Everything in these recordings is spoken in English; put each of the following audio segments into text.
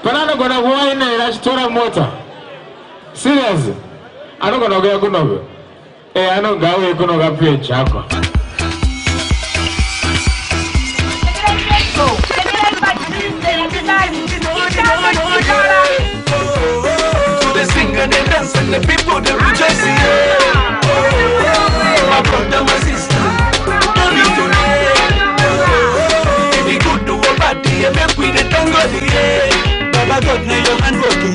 Panano gonna go in a restaurant motor. Serious? I don't gonna go to I don't go to pay Chaco. The singer, the dance, and the people, the rejoice. My brother, my sister, don't need to if you could do a party, and make with the tango, Baba God, now your hand working.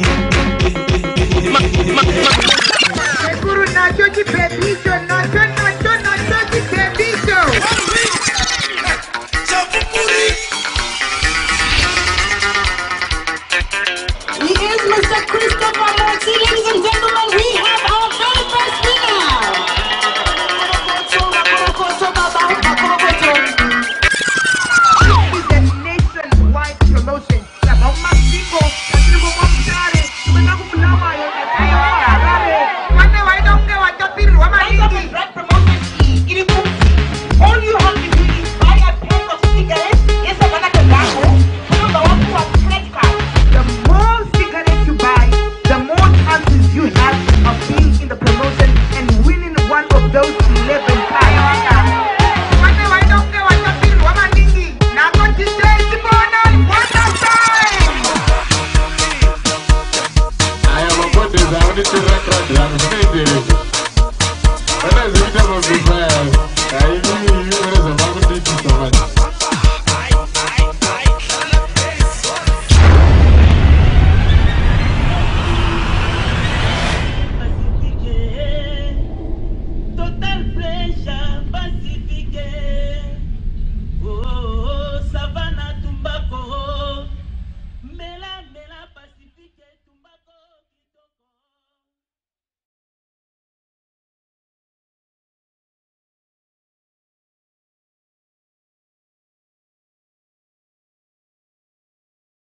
Guru Nacho di Pepito, Nacho di Pepito. He is Mr. Christopher Morty. Ladies and gentlemen, we have our very first winner. This is a nationwide promotion. All you have to do is buy a pack of cigarettes. Yes, Savanna can buy home. Tell the one who has credit card. The more cigarettes you buy, the more chances you have of being in the promotion and winning one of those 11 cars. I am a good design.